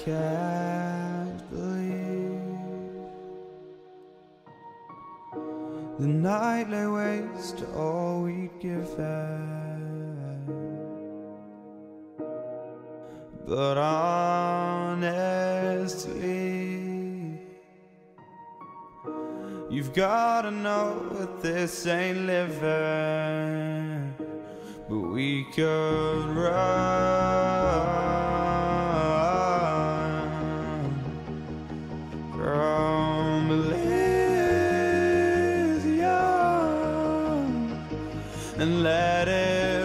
can't believe the night lay waste to all we'd given. But honestly, you've gotta know that this ain't living. But we could run from Elysium and let it